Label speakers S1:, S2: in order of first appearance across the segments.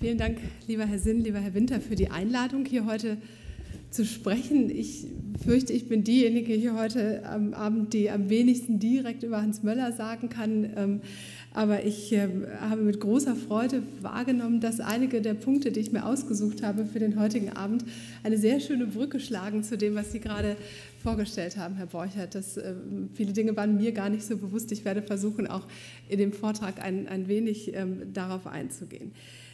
S1: vielen Dank, lieber Herr Sinn, lieber Herr Winter, für die Einladung, hier heute zu sprechen. Ich fürchte, ich bin diejenige hier heute am Abend, die am wenigsten direkt über Hans Möller sagen kann. Aber ich habe mit großer Freude wahrgenommen, dass einige der Punkte, die ich mir ausgesucht habe für den heutigen Abend, eine sehr schöne Brücke schlagen zu dem, was Sie gerade vorgestellt haben, Herr Borchert. Viele Dinge waren mir gar nicht so bewusst. Ich werde versuchen, auch in dem Vortrag ein wenig darauf einzugehen.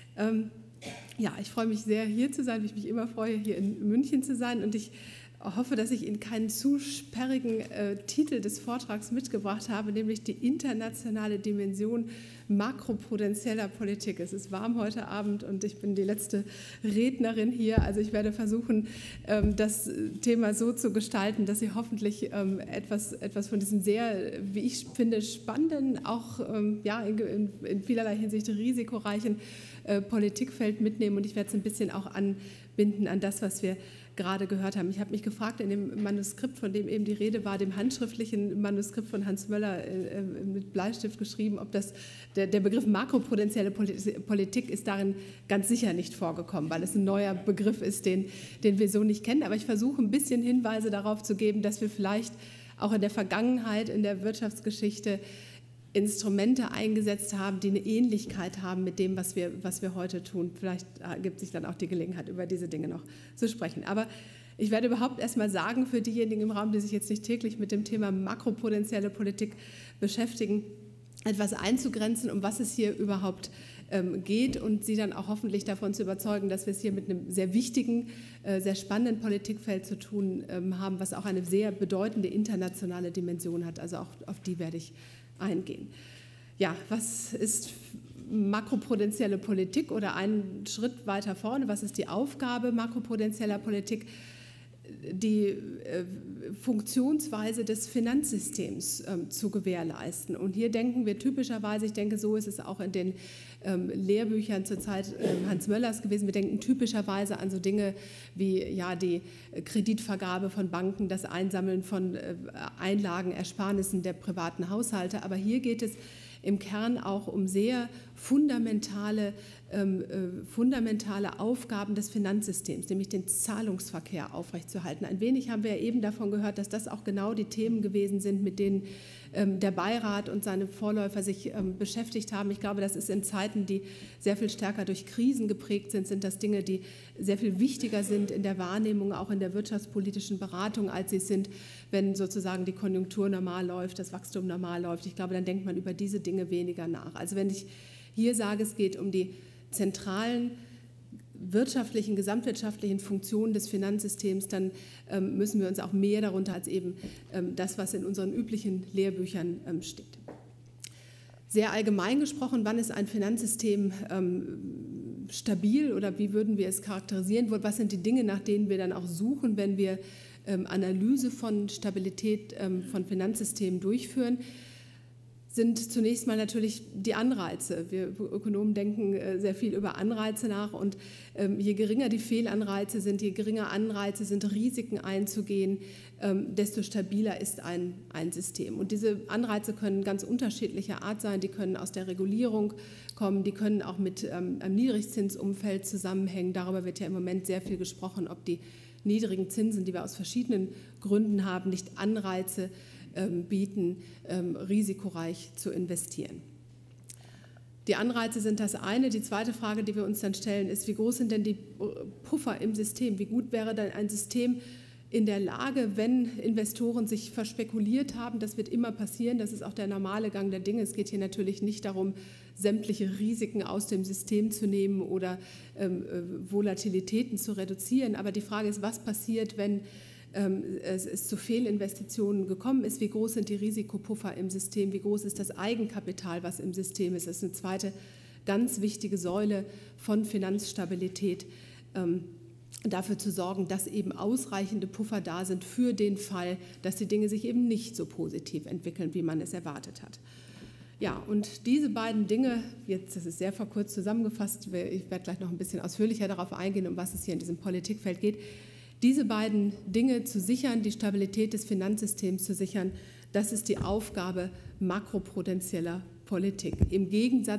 S1: Ja, ich freue mich sehr, hier zu sein, wie ich mich immer freue, hier in München zu sein. Und ich hoffe, dass ich Ihnen keinen zu sperrigen Titel des Vortrags mitgebracht habe, nämlich die internationale Dimension makroprudentieller Politik. Es ist warm heute Abend und ich bin die letzte Rednerin hier. Also ich werde versuchen, das Thema so zu gestalten, dass Sie hoffentlich etwas von diesem sehr, wie ich finde, spannenden, auch ja, in vielerlei Hinsicht risikoreichen Politikfeld mitnehmen. Und ich werde es ein bisschen auch anbinden an das, was wir gerade gehört haben. Ich habe mich gefragt, in dem Manuskript, von dem eben die Rede war, dem handschriftlichen Manuskript von Hans Möller mit Bleistift geschrieben, ob der Begriff makroprudentielle Politik ist darin ganz sicher nicht vorgekommen, weil es ein neuer Begriff ist, den wir so nicht kennen. Aber ich versuche ein bisschen Hinweise darauf zu geben, dass wir vielleicht auch in der Vergangenheit, in der Wirtschaftsgeschichte Instrumente eingesetzt haben, die eine Ähnlichkeit haben mit dem, was wir heute tun. Vielleicht gibt sich dann auch die Gelegenheit, über diese Dinge noch zu sprechen. Aber ich werde überhaupt erst mal sagen, für diejenigen im Raum, die sich jetzt nicht täglich mit dem Thema makroprudentielle Politik beschäftigen, etwas einzugrenzen, um was es hier überhaupt geht und Sie dann auch hoffentlich davon zu überzeugen, dass wir es hier mit einem sehr wichtigen, sehr spannenden Politikfeld zu tun haben, was auch eine sehr bedeutende internationale Dimension hat. Also auch auf die werde ich eingehen. Ja, was ist makroprudentielle Politik oder einen Schritt weiter vorne? Was ist die Aufgabe makroprudentieller Politik? Die Funktionsweise des Finanzsystems zu gewährleisten. Und hier denken wir typischerweise, ich denke, so ist es auch in den Lehrbüchern zur Zeit Hans Möllers gewesen, wir denken typischerweise an so Dinge wie ja, die Kreditvergabe von Banken, das Einsammeln von Einlagen, Ersparnissen der privaten Haushalte. Aber hier geht es im Kern auch um sehr fundamentale Aufgaben des Finanzsystems, nämlich den Zahlungsverkehr aufrechtzuerhalten. Ein wenig haben wir ja eben davon gehört, dass das auch genau die Themen gewesen sind, mit denen der Beirat und seine Vorläufer sich beschäftigt haben. Ich glaube, das ist in Zeiten, die sehr viel stärker durch Krisen geprägt sind, sind das Dinge, die sehr viel wichtiger sind in der Wahrnehmung, auch in der wirtschaftspolitischen Beratung, als sie es sind, wenn sozusagen die Konjunktur normal läuft, das Wachstum normal läuft. Ich glaube, dann denkt man über diese Dinge weniger nach. Also wenn ich hier sage, es geht um die zentralen wirtschaftlichen, gesamtwirtschaftlichen Funktionen des Finanzsystems, dann müssen wir uns auch mehr darunter als eben das, was in unseren üblichen Lehrbüchern steht. Sehr allgemein gesprochen, wann ist ein Finanzsystem stabil oder wie würden wir es charakterisieren? Was sind die Dinge, nach denen wir dann auch suchen, wenn wir Analyse von Stabilität von Finanzsystemen durchführen? Sind zunächst mal natürlich die Anreize. Wir Ökonomen denken sehr viel über Anreize nach und je geringer die Fehlanreize sind, je geringer Anreize sind, Risiken einzugehen, desto stabiler ist ein System. Und diese Anreize können ganz unterschiedlicher Art sein, die können aus der Regulierung kommen, die können auch mit einem Niedrigzinsumfeld zusammenhängen. Darüber wird ja im Moment sehr viel gesprochen, ob die niedrigen Zinsen, die wir aus verschiedenen Gründen haben, nicht Anreize bieten, risikoreich zu investieren. Die Anreize sind das eine. Die zweite Frage, die wir uns dann stellen, ist, wie groß sind denn die Puffer im System? Wie gut wäre dann ein System in der Lage, wenn Investoren sich verspekuliert haben, das wird immer passieren, das ist auch der normale Gang der Dinge. Es geht hier natürlich nicht darum, sämtliche Risiken aus dem System zu nehmen oder Volatilitäten zu reduzieren. Aber die Frage ist, was passiert, wenn es zu Fehlinvestitionen gekommen ist, wie groß sind die Risikopuffer im System, wie groß ist das Eigenkapital, was im System ist. Das ist eine zweite ganz wichtige Säule von Finanzstabilität, dafür zu sorgen, dass eben ausreichende Puffer da sind für den Fall, dass die Dinge sich eben nicht so positiv entwickeln, wie man es erwartet hat. Ja, und diese beiden Dinge, jetzt, das ist sehr verkürzt zusammengefasst, ich werde gleich noch ein bisschen ausführlicher darauf eingehen, um was es hier in diesem Politikfeld geht. Diese beiden Dinge zu sichern, die Stabilität des Finanzsystems zu sichern, das ist die Aufgabe makroprudentieller Politik. Im Gegensatz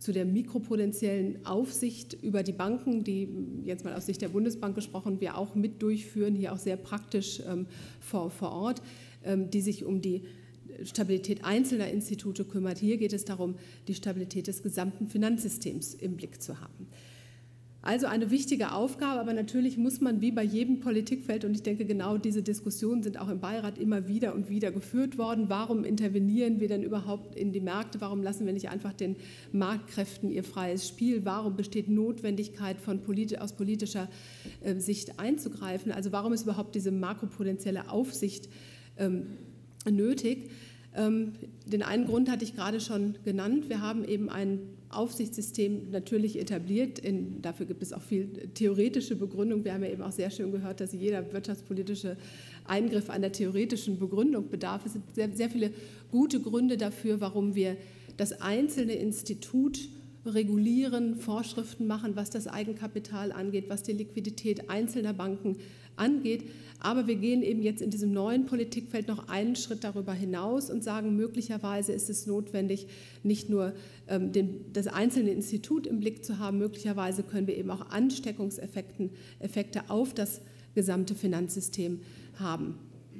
S1: zu der mikroprudentiellen Aufsicht über die Banken, die jetzt mal aus Sicht der Bundesbank gesprochen, wir auch mit durchführen, hier auch sehr praktisch vor Ort, die sich um die Stabilität einzelner Institute kümmert. Hier geht es darum, die Stabilität des gesamten Finanzsystems im Blick zu haben. Also eine wichtige Aufgabe, aber natürlich muss man wie bei jedem Politikfeld, und ich denke, genau diese Diskussionen sind auch im Beirat immer wieder und wieder geführt worden. Warum intervenieren wir denn überhaupt in die Märkte? Warum lassen wir nicht einfach den Marktkräften ihr freies Spiel? Warum besteht Notwendigkeit, aus politischer Sicht einzugreifen? Also warum ist überhaupt diese makroprudentielle Aufsicht nötig? Den einen Grund hatte ich gerade schon genannt. Wir haben eben ein Aufsichtssystem natürlich etabliert. Dafür gibt es auch viel theoretische Begründung. Wir haben ja eben auch sehr schön gehört, dass jeder wirtschaftspolitische Eingriff einer theoretischen Begründung bedarf. Es sind sehr, sehr viele gute Gründe dafür, warum wir das einzelne Institut regulieren, Vorschriften machen, was das Eigenkapital angeht, was die Liquidität einzelner Banken angeht. Aber wir gehen eben jetzt in diesem neuen Politikfeld noch einen Schritt darüber hinaus und sagen, möglicherweise ist es notwendig, nicht nur das einzelne Institut im Blick zu haben, möglicherweise können wir eben auch Ansteckungseffekte auf das gesamte Finanzsystem haben.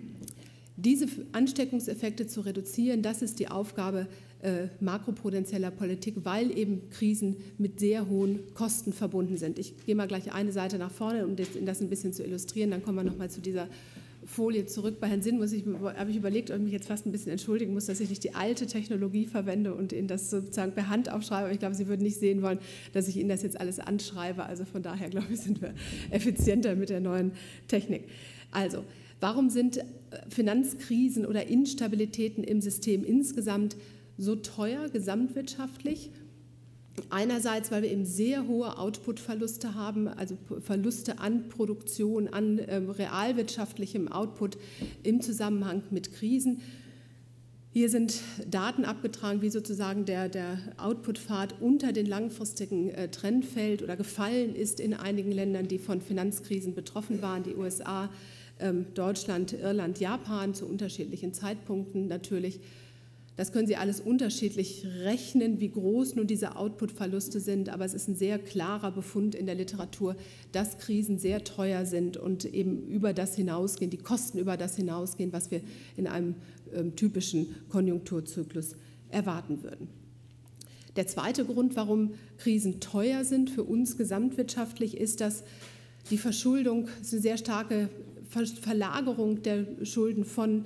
S1: Diese Ansteckungseffekte zu reduzieren, das ist die Aufgabe makroprudentieller Politik, weil eben Krisen mit sehr hohen Kosten verbunden sind. Ich gehe mal gleich eine Seite nach vorne, um das ein bisschen zu illustrieren, dann kommen wir noch mal zu dieser Folie zurück. Bei Herrn Sinn habe ich überlegt und mich jetzt fast ein bisschen entschuldigen muss, dass ich nicht die alte Technologie verwende und Ihnen das sozusagen per Hand aufschreibe. Aber ich glaube, Sie würden nicht sehen wollen, dass ich Ihnen das jetzt alles anschreibe. Also von daher, glaube ich, sind wir effizienter mit der neuen Technik. Also, warum sind Finanzkrisen oder Instabilitäten im System insgesamt so teuer gesamtwirtschaftlich? Einerseits, weil wir eben sehr hohe Output-Verluste haben, also Verluste an Produktion, an realwirtschaftlichem Output im Zusammenhang mit Krisen. Hier sind Daten abgetragen, wie sozusagen der Output-Pfad unter den langfristigen Trend fällt oder gefallen ist in einigen Ländern, die von Finanzkrisen betroffen waren, die USA, Deutschland, Irland, Japan, zu unterschiedlichen Zeitpunkten natürlich. Das können Sie alles unterschiedlich rechnen, wie groß nun diese Output-Verluste sind, aber es ist ein sehr klarer Befund in der Literatur, dass Krisen sehr teuer sind und eben über das hinausgehen, die Kosten über das hinausgehen, was wir in einem typischen Konjunkturzyklus erwarten würden. Der zweite Grund, warum Krisen teuer sind für uns gesamtwirtschaftlich, ist, dass die Verschuldung, eine sehr starke Verlagerung der Schulden von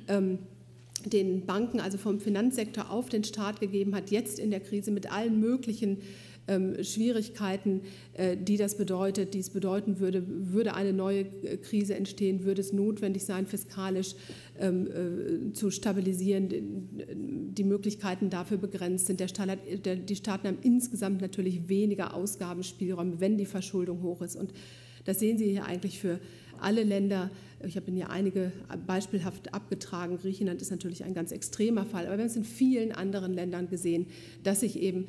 S1: den Banken, also vom Finanzsektor auf den Staat gegeben hat, jetzt in der Krise mit allen möglichen Schwierigkeiten, die es bedeuten würde eine neue Krise entstehen, würde es notwendig sein, fiskalisch zu stabilisieren. Die Möglichkeiten dafür begrenzt sind. Die Staaten haben insgesamt natürlich weniger Ausgabenspielräume, wenn die Verschuldung hoch ist. Und das sehen Sie hier eigentlich für alle Länder. Ich habe Ihnen hier einige beispielhaft abgetragen. Griechenland ist natürlich ein ganz extremer Fall, aber wir haben es in vielen anderen Ländern gesehen, dass sich eben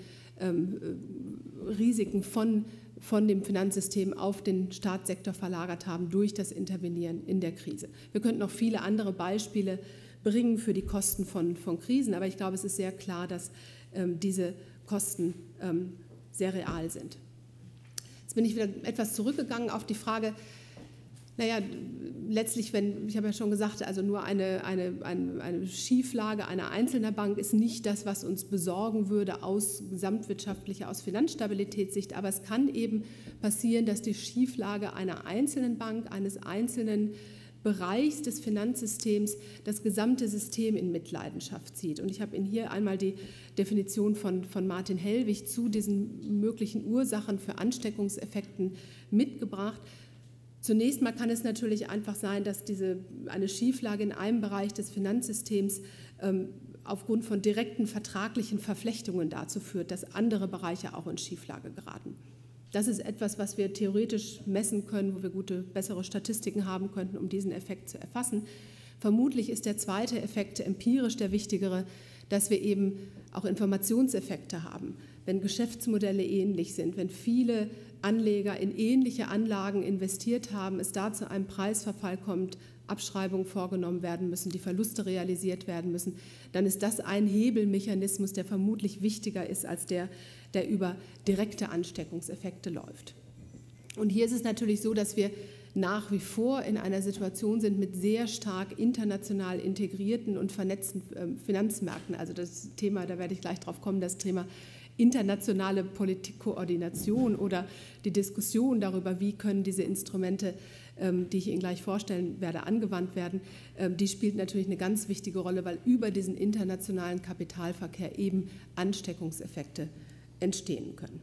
S1: Risiken von dem Finanzsystem auf den Staatssektor verlagert haben durch das Intervenieren in der Krise. Wir könnten noch viele andere Beispiele bringen für die Kosten von Krisen, aber ich glaube, es ist sehr klar, dass diese Kosten sehr real sind. Jetzt bin ich wieder etwas zurückgegangen auf die Frage, naja, letztlich, ich habe ja schon gesagt, also nur eine Schieflage einer einzelnen Bank ist nicht das, was uns besorgen würde aus gesamtwirtschaftlicher, aus Finanzstabilitätssicht, aber es kann eben passieren, dass die Schieflage einer einzelnen Bank, eines einzelnen Bereichs des Finanzsystems das gesamte System in Mitleidenschaft zieht. Und ich habe Ihnen hier einmal die Definition von Martin Hellwig zu diesen möglichen Ursachen für Ansteckungseffekten mitgebracht. Zunächst mal kann es natürlich einfach sein, dass eine Schieflage in einem Bereich des Finanzsystems aufgrund von direkten vertraglichen Verflechtungen dazu führt, dass andere Bereiche auch in Schieflage geraten. Das ist etwas, was wir theoretisch messen können, wo wir bessere Statistiken haben könnten, um diesen Effekt zu erfassen. Vermutlich ist der zweite Effekt empirisch der wichtigere, dass wir eben auch Informationseffekte haben. wenn Geschäftsmodelle ähnlich sind, wenn viele Anleger in ähnliche Anlagen investiert haben, es da zu einem Preisverfall kommt, Abschreibungen vorgenommen werden müssen, die Verluste realisiert werden müssen, dann ist das ein Hebelmechanismus, der vermutlich wichtiger ist als der über direkte Ansteckungseffekte läuft. Und hier ist es natürlich so, dass wir nach wie vor in einer Situation sind mit sehr stark international integrierten und vernetzten Finanzmärkten. Also das Thema, da werde ich gleich drauf kommen, das Thema internationale Politikkoordination oder die Diskussion darüber, wie können diese Instrumente, die ich Ihnen gleich vorstellen werde, angewandt werden, die spielt natürlich eine ganz wichtige Rolle, weil über diesen internationalen Kapitalverkehr eben Ansteckungseffekte entstehen können.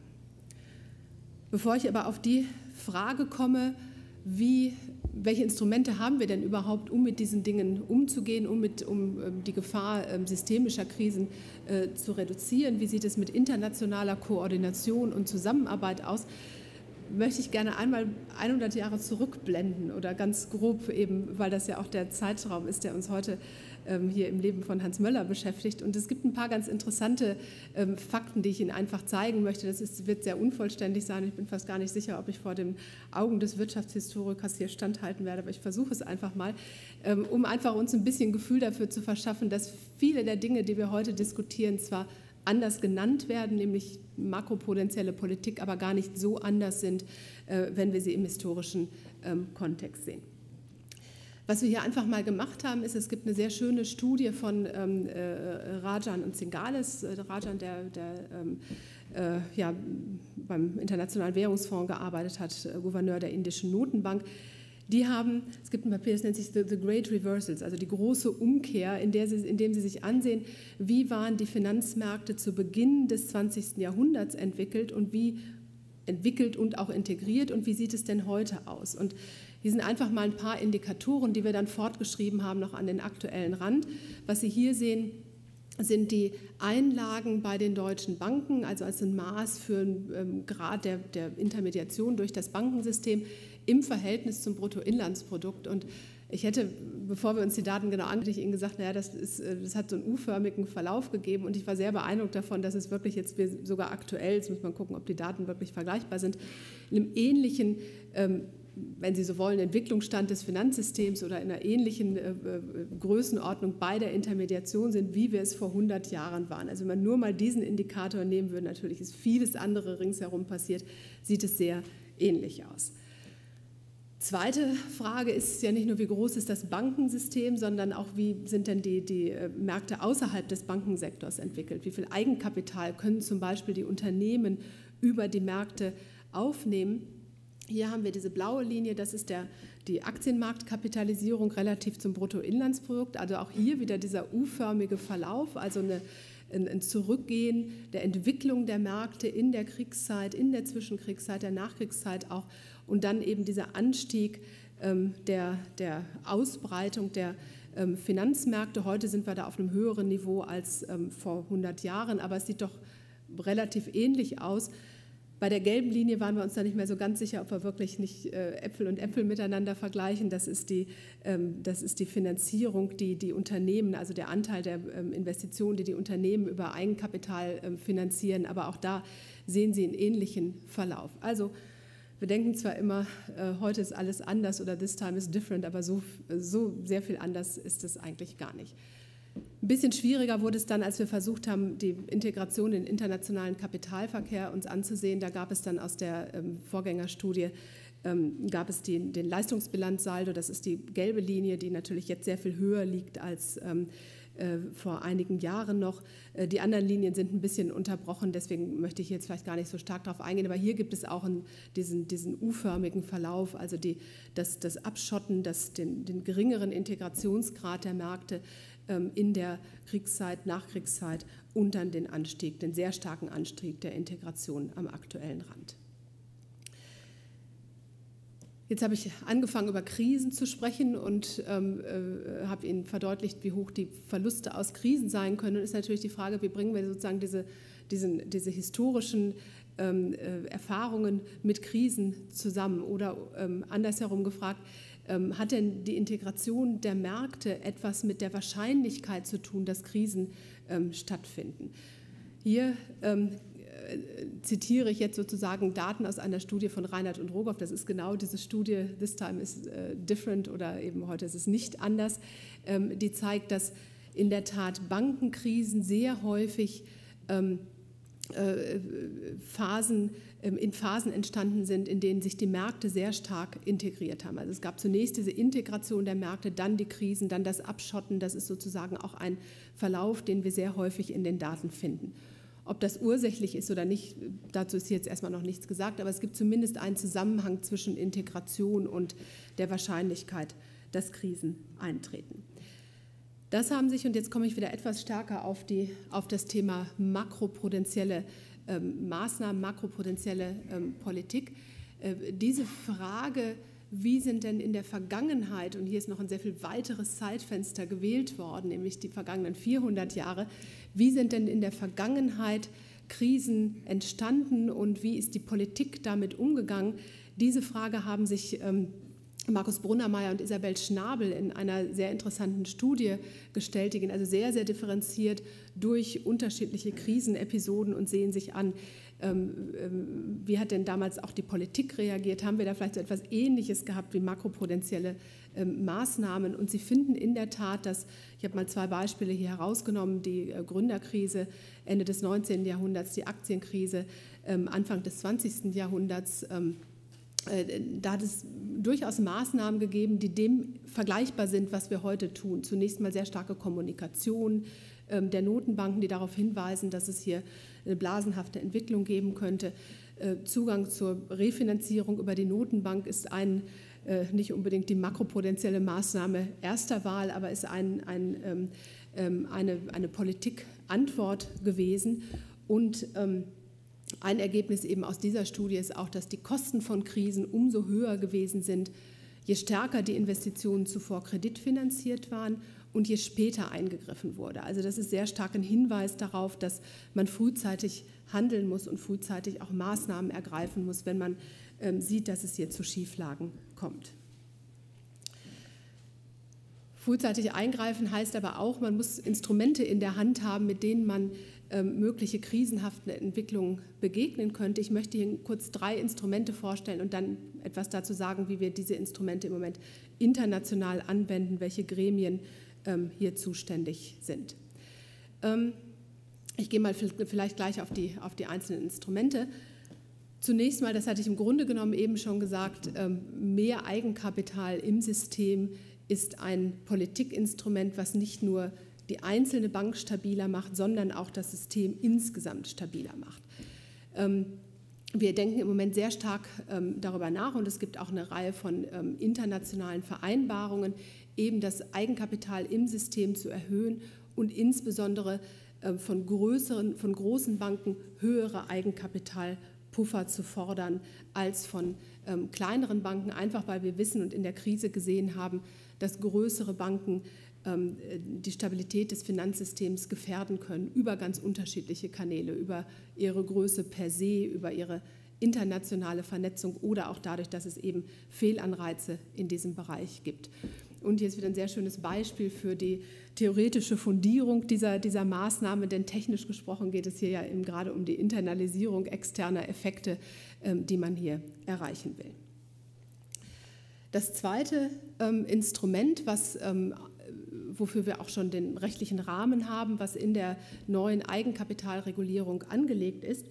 S1: Bevor ich aber auf die Frage komme, welche Instrumente haben wir denn überhaupt, um mit diesen Dingen umzugehen, um die Gefahr systemischer Krisen zu reduzieren? Wie sieht es mit internationaler Koordination und Zusammenarbeit aus? Möchte ich gerne einmal 100 Jahre zurückblenden oder ganz grob eben, weil das ja auch der Zeitraum ist, der uns heute hier im Leben von Hans Möller beschäftigt. Und es gibt ein paar ganz interessante Fakten, die ich Ihnen einfach zeigen möchte. Wird sehr unvollständig sein. Ich bin fast gar nicht sicher, ob ich vor den Augen des Wirtschaftshistorikers hier standhalten werde, aber ich versuche es einfach mal, um einfach uns ein bisschen Gefühl dafür zu verschaffen, dass viele der Dinge, die wir heute diskutieren, zwar anders genannt werden, nämlich makroprudentielle Politik, aber gar nicht so anders sind, wenn wir sie im historischen Kontext sehen. Was wir hier einfach mal gemacht haben, ist, es gibt eine sehr schöne Studie von Rajan und Zingales. Rajan, der ja, beim Internationalen Währungsfonds gearbeitet hat, Gouverneur der indischen Notenbank. Die haben, es gibt ein Papier, das nennt sich The Great Reversals, also die große Umkehr, in dem sie sich ansehen, wie waren die Finanzmärkte zu Beginn des 20. Jahrhunderts entwickelt und auch integriert und wie sieht es denn heute aus? Und hier sind einfach mal ein paar Indikatoren, die wir dann fortgeschrieben haben, noch an den aktuellen Rand. Was Sie hier sehen, sind die Einlagen bei den deutschen Banken, also als ein Maß für einen Grad der Intermediation durch das Bankensystem im Verhältnis zum Bruttoinlandsprodukt. Und ich hätte, bevor wir uns die Daten genau angucken, Ihnen gesagt, naja, das hat so einen U-förmigen Verlauf gegeben und ich war sehr beeindruckt davon, dass es wirklich jetzt sogar aktuell, jetzt muss man gucken, ob die Daten wirklich vergleichbar sind, in einem ähnlichen, wenn Sie so wollen, Entwicklungsstand des Finanzsystems oder in einer ähnlichen Größenordnung bei der Intermediation sind, wie wir es vor 100 Jahren waren. Also wenn man nur mal diesen Indikator nehmen würde, natürlich ist vieles andere ringsherum passiert, sieht es sehr ähnlich aus. Zweite Frage ist ja nicht nur, wie groß ist das Bankensystem, sondern auch, wie sind denn die Märkte außerhalb des Bankensektors entwickelt? Wie viel Eigenkapital können zum Beispiel die Unternehmen über die Märkte aufnehmen? Hier haben wir diese blaue Linie, das ist die Aktienmarktkapitalisierung relativ zum Bruttoinlandsprodukt. Also auch hier wieder dieser U-förmige Verlauf, also ein Zurückgehen der Entwicklung der Märkte in der Kriegszeit, in der Zwischenkriegszeit, der Nachkriegszeit auch und dann eben dieser Anstieg der Ausbreitung der Finanzmärkte. Heute sind wir da auf einem höheren Niveau als vor 100 Jahren, aber es sieht doch relativ ähnlich aus. Bei der gelben Linie waren wir uns da nicht mehr so ganz sicher, ob wir wirklich nicht Äpfel und Äpfel miteinander vergleichen. Das ist die Finanzierung, die Unternehmen, also der Anteil der Investitionen, die Unternehmen über Eigenkapital finanzieren. Aber auch da sehen Sie einen ähnlichen Verlauf. Also wir denken zwar immer, heute ist alles anders oder this time is different, aber so sehr viel anders ist es eigentlich gar nicht. Ein bisschen schwieriger wurde es dann, als wir versucht haben, die Integration in den internationalen Kapitalverkehr uns anzusehen. Da gab es dann aus der Vorgängerstudie gab es den Leistungsbilanzsaldo. Das ist die gelbe Linie, die natürlich jetzt sehr viel höher liegt als vor einigen Jahren noch. Die anderen Linien sind ein bisschen unterbrochen, deswegen möchte ich jetzt vielleicht gar nicht so stark darauf eingehen. Aber hier gibt es auch diesen U-förmigen Verlauf, also das Abschotten, den geringeren Integrationsgrad der Märkte in der Kriegszeit, Nachkriegszeit und dann den sehr starken Anstieg der Integration am aktuellen Rand. Jetzt habe ich angefangen, über Krisen zu sprechen und habe Ihnen verdeutlicht, wie hoch die Verluste aus Krisen sein können. Und ist natürlich die Frage, wie bringen wir sozusagen diese historischen Erfahrungen mit Krisen zusammen? Oder andersherum gefragt, hat denn die Integration der Märkte etwas mit der Wahrscheinlichkeit zu tun, dass Krisen stattfinden? Hier zitiere ich jetzt sozusagen Daten aus einer Studie von Reinert und Rogoff. Das ist genau diese Studie, This Time is Different, oder eben heute ist es nicht anders. Die zeigt, dass in der Tat Bankenkrisen sehr häufig in Phasen entstanden sind, in denen sich die Märkte sehr stark integriert haben. Also es gab zunächst diese Integration der Märkte, dann die Krisen, dann das Abschotten. Das ist sozusagen auch ein Verlauf, den wir sehr häufig in den Daten finden. Ob das ursächlich ist oder nicht, dazu ist jetzt erstmal noch nichts gesagt, aber es gibt zumindest einen Zusammenhang zwischen Integration und der Wahrscheinlichkeit, dass Krisen eintreten. Das haben sich, und jetzt komme ich wieder etwas stärker auf das Thema makroprudentielle Maßnahmen, makroprudentielle Politik. Diese Frage, wie sind denn in der Vergangenheit, und hier ist noch ein sehr viel weiteres Zeitfenster gewählt worden, nämlich die vergangenen 400 Jahre, wie sind denn in der Vergangenheit Krisen entstanden und wie ist die Politik damit umgegangen? Diese Frage haben sich Markus Brunnermeier und Isabel Schnabel in einer sehr interessanten Studie gestellt. Die gehen also sehr, sehr differenziert durch unterschiedliche Krisenepisoden und sehen sich an, wie hat denn damals auch die Politik reagiert? Haben wir da vielleicht so etwas Ähnliches gehabt wie makroprudentielle Maßnahmen? Und sie finden in der Tat, dass, ich habe mal 2 Beispiele hier herausgenommen, die Gründerkrise Ende des 19. Jahrhunderts, die Aktienkrise Anfang des 20. Jahrhunderts, da hat es durchaus Maßnahmen gegeben, die dem vergleichbar sind, was wir heute tun. Zunächst mal sehr starke Kommunikation der Notenbanken, die darauf hinweisen, dass es hier eine blasenhafte Entwicklung geben könnte. Zugang zur Refinanzierung über die Notenbank ist nicht unbedingt die makroprudentielle Maßnahme erster Wahl, aber ist eine Politikantwort gewesen. Und ein Ergebnis eben aus dieser Studie ist auch, dass die Kosten von Krisen umso höher gewesen sind, je stärker die Investitionen zuvor kreditfinanziert waren und je später eingegriffen wurde. Also das ist sehr stark ein Hinweis darauf, dass man frühzeitig handeln muss und frühzeitig auch Maßnahmen ergreifen muss, wenn man sieht, dass es hier zu Schieflagen kommt. Frühzeitig eingreifen heißt aber auch, man muss Instrumente in der Hand haben, mit denen man mögliche krisenhaften Entwicklungen begegnen könnte. Ich möchte hier kurz 3 Instrumente vorstellen und dann etwas dazu sagen, wie wir diese Instrumente im Moment international anwenden, welche Gremien hier zuständig sind. Ich gehe mal vielleicht gleich auf die einzelnen Instrumente. Zunächst mal, das hatte ich im Grunde genommen eben schon gesagt, mehr Eigenkapital im System ist ein Politikinstrument, was nicht nur die einzelne Bank stabiler macht, sondern auch das System insgesamt stabiler macht. Wir denken im Moment sehr stark darüber nach und es gibt auch eine Reihe von internationalen Vereinbarungen, eben das Eigenkapital im System zu erhöhen und insbesondere von großen Banken höhere Eigenkapitalpuffer zu fordern als von kleineren Banken, einfach weil wir wissen und in der Krise gesehen haben, dass größere Banken die Stabilität des Finanzsystems gefährden können über ganz unterschiedliche Kanäle, über ihre Größe per se, über ihre internationale Vernetzung oder auch dadurch, dass es eben Fehlanreize in diesem Bereich gibt. Und hier ist wieder ein sehr schönes Beispiel für die theoretische Fundierung dieser Maßnahme, denn technisch gesprochen geht es hier ja eben gerade um die Internalisierung externer Effekte, die man hier erreichen will. Das zweite Instrument, wofür wir auch schon den rechtlichen Rahmen haben, was in der neuen Eigenkapitalregulierung angelegt ist,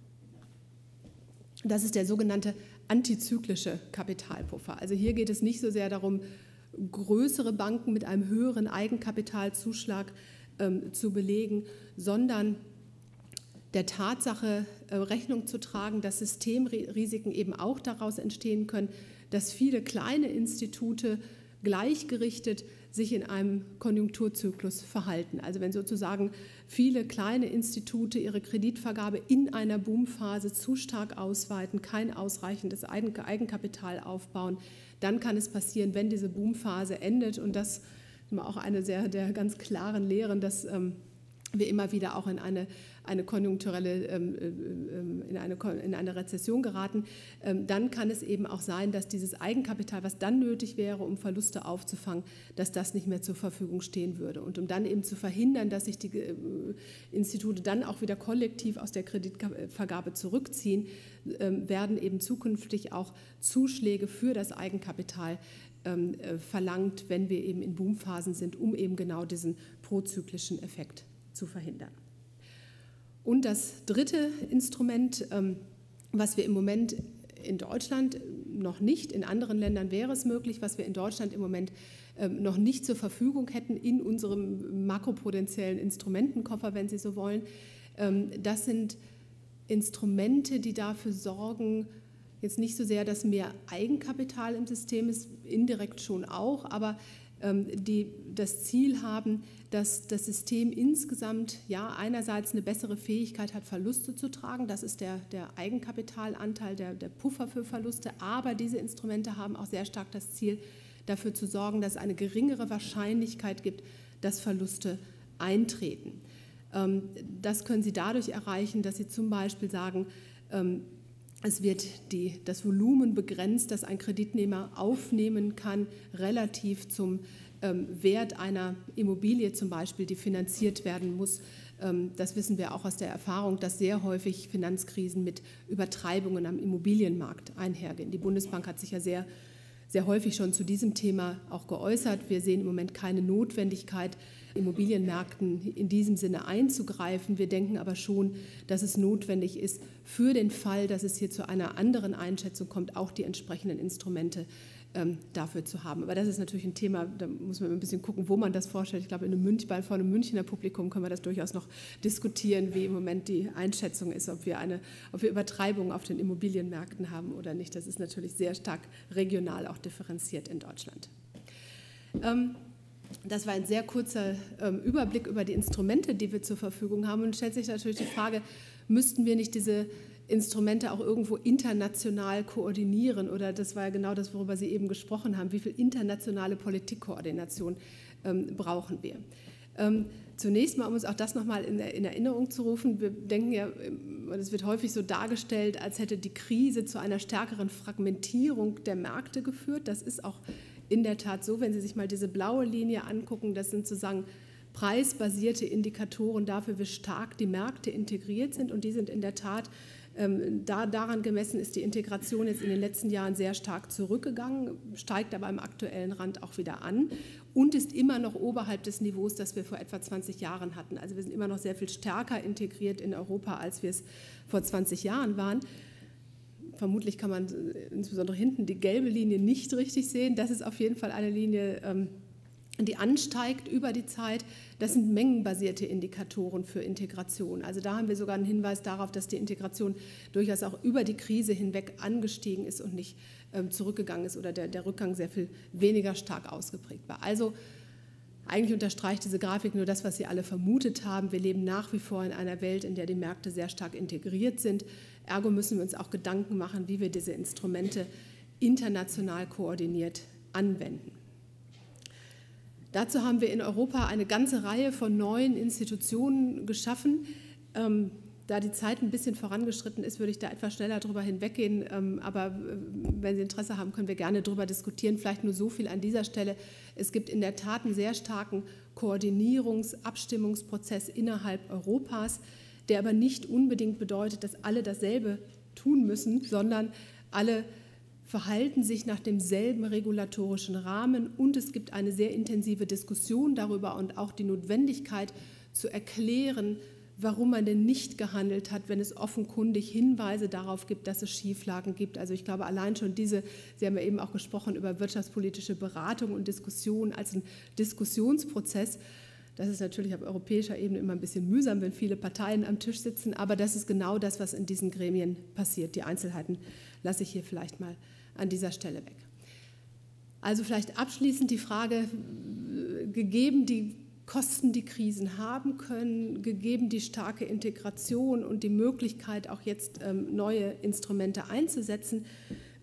S1: das ist der sogenannte antizyklische Kapitalpuffer. Also hier geht es nicht so sehr darum, größere Banken mit einem höheren Eigenkapitalzuschlag zu belegen, sondern der Tatsache Rechnung zu tragen, dass Systemrisiken eben auch daraus entstehen können, dass viele kleine Institute gleichgerichtet sich in einem Konjunkturzyklus verhalten. Also wenn sozusagen viele kleine Institute ihre Kreditvergabe in einer Boomphase zu stark ausweiten, kein ausreichendes Eigenkapital aufbauen, dann kann es passieren, wenn diese Boomphase endet, und das ist auch eine der ganz klaren Lehren, dass wir immer wieder auch in eine konjunkturelle, in eine Rezession geraten, dann kann es eben auch sein, dass dieses Eigenkapital, was dann nötig wäre, um Verluste aufzufangen, dass das nicht mehr zur Verfügung stehen würde. Und um dann eben zu verhindern, dass sich die Institute dann auch wieder kollektiv aus der Kreditvergabe zurückziehen, werden eben zukünftig auch Zuschläge für das Eigenkapital verlangt, wenn wir eben in Boomphasen sind, um eben genau diesen prozyklischen Effekt zu verhindern. Und das dritte Instrument, was wir im Moment in Deutschland noch nicht, in anderen Ländern wäre es möglich, was wir in Deutschland im Moment noch nicht zur Verfügung hätten in unserem makroprudentiellen Instrumentenkoffer, wenn Sie so wollen, das sind Instrumente, die dafür sorgen, jetzt nicht so sehr, dass mehr Eigenkapital im System ist, indirekt schon auch, aber die das Ziel haben, dass das System insgesamt ja einerseits eine bessere Fähigkeit hat, Verluste zu tragen, das ist der Eigenkapitalanteil, der Puffer für Verluste, aber diese Instrumente haben auch sehr stark das Ziel, dafür zu sorgen, dass es eine geringere Wahrscheinlichkeit gibt, dass Verluste eintreten. Das können Sie dadurch erreichen, dass Sie zum Beispiel sagen, es wird das Volumen begrenzt, das ein Kreditnehmer aufnehmen kann, relativ zum Wert einer Immobilie zum Beispiel, die finanziert werden muss. Das wissen wir auch aus der Erfahrung, dass sehr häufig Finanzkrisen mit Übertreibungen am Immobilienmarkt einhergehen. Die Bundesbank hat sich ja sehr häufig schon zu diesem Thema auch geäußert. Wir sehen im Moment keine Notwendigkeit, Immobilienmärkten in diesem Sinne einzugreifen. Wir denken aber schon, dass es notwendig ist, für den Fall, dass es hier zu einer anderen Einschätzung kommt, auch die entsprechenden Instrumente dafür zu haben. Aber das ist natürlich ein Thema, da muss man ein bisschen gucken, wo man das vorstellt. Ich glaube, vor einem Münchner Publikum können wir das durchaus noch diskutieren, wie im Moment die Einschätzung ist, ob wir Übertreibungen auf den Immobilienmärkten haben oder nicht. Das ist natürlich sehr stark regional auch differenziert in Deutschland. Das war ein sehr kurzer Überblick über die Instrumente, die wir zur Verfügung haben. Und stellt sich natürlich die Frage, müssten wir nicht diese Instrumente auch irgendwo international koordinieren? Oder das war ja genau das, worüber Sie eben gesprochen haben. Wie viel internationale Politikkoordination brauchen wir? Zunächst mal, um uns auch das nochmal in Erinnerung zu rufen, wir denken ja, es wird häufig so dargestellt, als hätte die Krise zu einer stärkeren Fragmentierung der Märkte geführt. Das ist auch in der Tat so, wenn Sie sich mal diese blaue Linie angucken, das sind sozusagen preisbasierte Indikatoren dafür, wie stark die Märkte integriert sind. Und die sind in der Tat, daran gemessen ist die Integration jetzt in den letzten Jahren sehr stark zurückgegangen, steigt aber im aktuellen Rand auch wieder an und ist immer noch oberhalb des Niveaus, das wir vor etwa 20 Jahren hatten. Also wir sind immer noch sehr viel stärker integriert in Europa, als wir es vor 20 Jahren waren. Vermutlich kann man insbesondere hinten die gelbe Linie nicht richtig sehen. Das ist auf jeden Fall eine Linie, die ansteigt über die Zeit. Das sind mengenbasierte Indikatoren für Integration. Also da haben wir sogar einen Hinweis darauf, dass die Integration durchaus auch über die Krise hinweg angestiegen ist und nicht zurückgegangen ist oder der Rückgang sehr viel weniger stark ausgeprägt war. Also eigentlich unterstreicht diese Grafik nur das, was Sie alle vermutet haben. Wir leben nach wie vor in einer Welt, in der die Märkte sehr stark integriert sind. Ergo müssen wir uns auch Gedanken machen, wie wir diese Instrumente international koordiniert anwenden. Dazu haben wir in Europa eine ganze Reihe von neuen Institutionen geschaffen. Da die Zeit ein bisschen vorangeschritten ist, würde ich da etwas schneller drüber hinweggehen. Aber wenn Sie Interesse haben, können wir gerne darüber diskutieren. Vielleicht nur so viel an dieser Stelle. Es gibt in der Tat einen sehr starken Abstimmungsprozess innerhalb Europas, der aber nicht unbedingt bedeutet, dass alle dasselbe tun müssen, sondern alle verhalten sich nach demselben regulatorischen Rahmen und es gibt eine sehr intensive Diskussion darüber und auch die Notwendigkeit zu erklären, warum man denn nicht gehandelt hat, wenn es offenkundig Hinweise darauf gibt, dass es Schieflagen gibt. Also ich glaube, allein schon Sie haben ja eben auch gesprochen über wirtschaftspolitische Beratung und Diskussion als ein Diskussionsprozess. Das ist natürlich auf europäischer Ebene immer ein bisschen mühsam, wenn viele Parteien am Tisch sitzen, aber das ist genau das, was in diesen Gremien passiert. Die Einzelheiten lasse ich hier vielleicht mal an dieser Stelle weg. Also vielleicht abschließend die Frage, gegeben die Kosten, die Krisen haben können, gegeben die starke Integration und die Möglichkeit, auch jetzt neue Instrumente einzusetzen,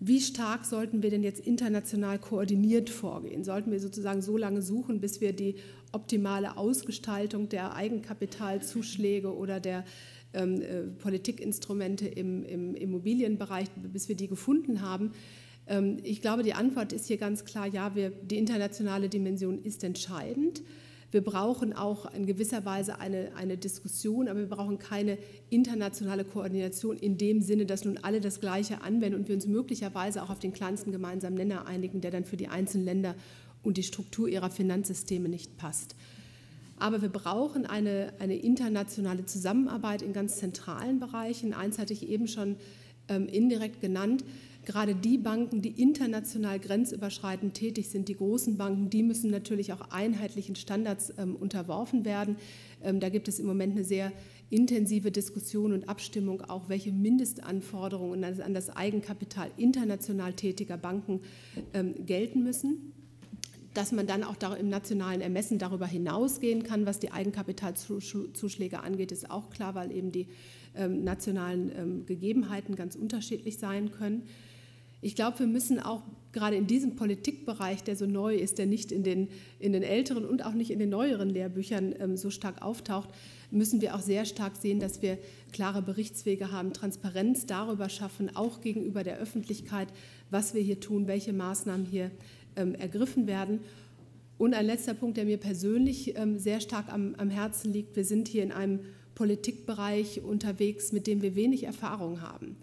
S1: wie stark sollten wir denn jetzt international koordiniert vorgehen? Sollten wir sozusagen so lange suchen, bis wir die optimale Ausgestaltung der Eigenkapitalzuschläge oder der Politikinstrumente im Immobilienbereich, bis wir die gefunden haben? Ich glaube, die Antwort ist hier ganz klar, ja, die internationale Dimension ist entscheidend. Wir brauchen auch in gewisser Weise eine Diskussion, aber wir brauchen keine internationale Koordination in dem Sinne, dass nun alle das Gleiche anwenden und wir uns möglicherweise auch auf den kleinsten gemeinsamen Nenner einigen, der dann für die einzelnen Länder und die Struktur ihrer Finanzsysteme nicht passt. Aber wir brauchen eine internationale Zusammenarbeit in ganz zentralen Bereichen. Eins hatte ich eben schon indirekt genannt. Gerade die Banken, die international grenzüberschreitend tätig sind, die großen Banken, die müssen natürlich auch einheitlichen Standards unterworfen werden. Da gibt es im Moment eine sehr intensive Diskussion und Abstimmung, auch welche Mindestanforderungen an das Eigenkapital international tätiger Banken gelten müssen. Dass man dann auch im nationalen Ermessen darüber hinausgehen kann, was die Eigenkapitalzuschläge angeht, ist auch klar, weil eben die nationalen Gegebenheiten ganz unterschiedlich sein können. Ich glaube, wir müssen auch gerade in diesem Politikbereich, der so neu ist, der nicht in den älteren und auch nicht in den neueren Lehrbüchern so stark auftaucht, müssen wir auch sehr stark sehen, dass wir klare Berichtswege haben, Transparenz darüber schaffen, auch gegenüber der Öffentlichkeit, was wir hier tun, welche Maßnahmen hier ergriffen werden. Und ein letzter Punkt, der mir persönlich sehr stark am Herzen liegt: Wir sind hier in einem Politikbereich unterwegs, mit dem wir wenig Erfahrung haben.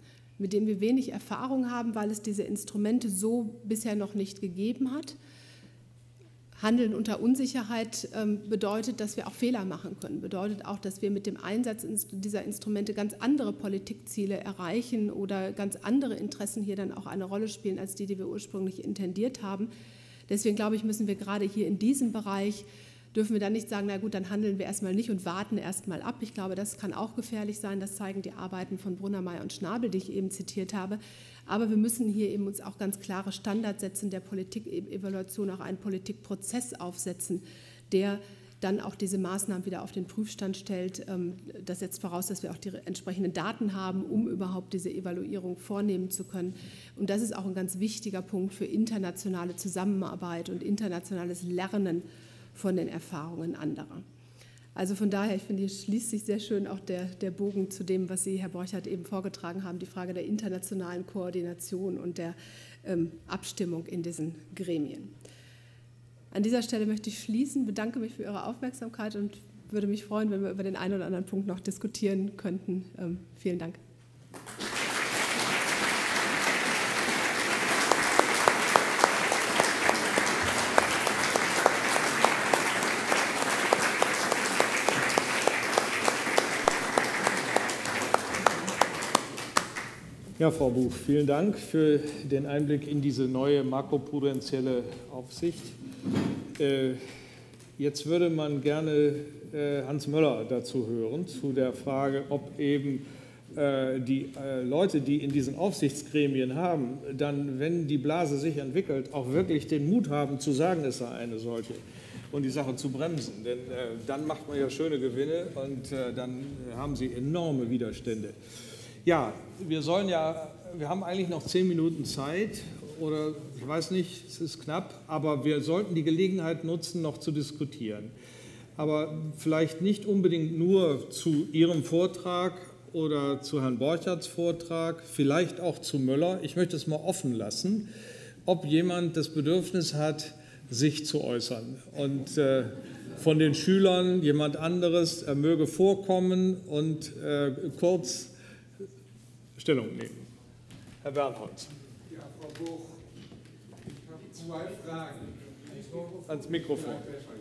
S1: Weil es diese Instrumente so bisher noch nicht gegeben hat. Handeln unter Unsicherheit bedeutet, dass wir auch Fehler machen können, bedeutet auch, dass wir mit dem Einsatz dieser Instrumente ganz andere Politikziele erreichen oder ganz andere Interessen hier dann auch eine Rolle spielen, als die wir ursprünglich intendiert haben. Deswegen glaube ich, müssen wir gerade hier in diesem Bereich, dürfen wir dann nicht sagen, na gut, dann handeln wir erstmal nicht und warten erstmal ab. Ich glaube, das kann auch gefährlich sein. Das zeigen die Arbeiten von Brunnermeier und Schnabel, die ich eben zitiert habe. Aber wir müssen hier eben uns auch ganz klare Standards setzen, der Politikevaluation auch einen Politikprozess aufsetzen, der dann auch diese Maßnahmen wieder auf den Prüfstand stellt. Das setzt voraus, dass wir auch die entsprechenden Daten haben, um überhaupt diese Evaluierung vornehmen zu können. Und das ist auch ein ganz wichtiger Punkt für internationale Zusammenarbeit und internationales Lernen von den Erfahrungen anderer. Also von daher, ich finde, hier schließt sich sehr schön auch der Bogen zu dem, was Sie, Herr Borchert, eben vorgetragen haben, die Frage der internationalen Koordination und der Abstimmung in diesen Gremien. An dieser Stelle möchte ich schließen, bedanke mich für Ihre Aufmerksamkeit und würde mich freuen, wenn wir über den einen oder anderen Punkt noch diskutieren könnten. Vielen Dank.
S2: Ja, Frau Buch, vielen Dank für den Einblick in diese neue makroprudentielle Aufsicht. Jetzt würde man gerne Hans Möller dazu hören, zu der Frage, ob eben die Leute, die in diesen Aufsichtsgremien haben, dann, wenn die Blase sich entwickelt, auch wirklich den Mut haben zu sagen, es sei eine solche und die Sache zu bremsen. Denn dann macht man ja schöne Gewinne und dann haben sie enorme Widerstände. Ja, wir haben eigentlich noch 10 Minuten Zeit oder ich weiß nicht, es ist knapp, aber wir sollten die Gelegenheit nutzen, noch zu diskutieren. Aber vielleicht nicht unbedingt nur zu Ihrem Vortrag oder zu Herrn Borcherts Vortrag, vielleicht auch zu Möller. Ich möchte es mal offen lassen, ob jemand das Bedürfnis hat, sich zu äußern. Und von den Schülern jemand anderes, er möge vorkommen und kurz Stellung nehmen. Herr Bernholz.
S3: Ja, Frau Buch, ich habe 2 Fragen.
S2: Ans Mikrofon.